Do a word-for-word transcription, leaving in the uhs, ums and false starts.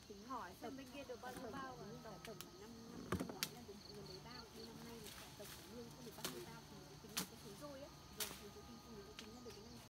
hỏi xem bên kia được bao nhiêu bao rồi. Tổng năm